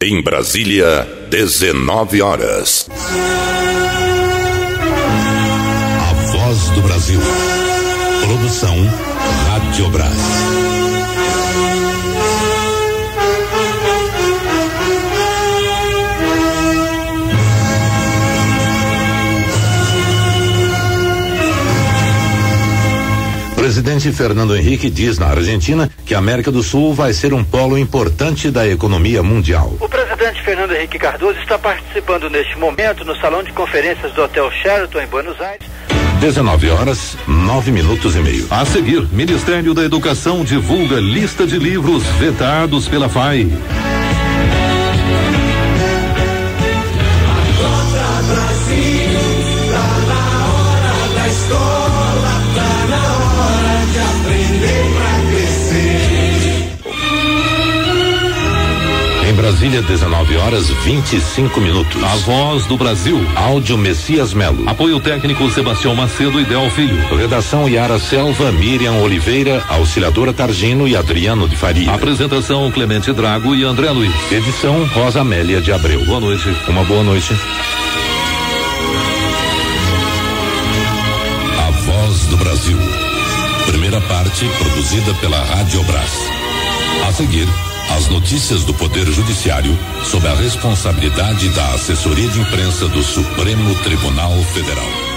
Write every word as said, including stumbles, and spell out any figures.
Em Brasília, dezenove horas. A Voz do Brasil. Produção Rádio Brás. O presidente Fernando Henrique diz na Argentina que a América do Sul vai ser um polo importante da economia mundial. O presidente Fernando Henrique Cardoso está participando neste momento no salão de conferências do Hotel Sheraton em Buenos Aires. dezenove horas, nove minutos e meio. A seguir, Ministério da Educação divulga lista de livros vetados pela F A I. Em Brasília, dezenove horas, vinte e cinco minutos. A Voz do Brasil. Áudio Messias Melo. Apoio técnico Sebastião Macedo e Del Filho. Redação Yara Selva, Miriam Oliveira, Auxiliadora Targino e Adriano de Faria. Apresentação Clemente Drago e André Luiz. Edição Rosa Amélia de Abreu. Boa noite. Uma boa noite. A Voz do Brasil. Primeira parte produzida pela Rádio Brás. A seguir, as notícias do Poder Judiciário sob a responsabilidade da Assessoria de Imprensa do Supremo Tribunal Federal.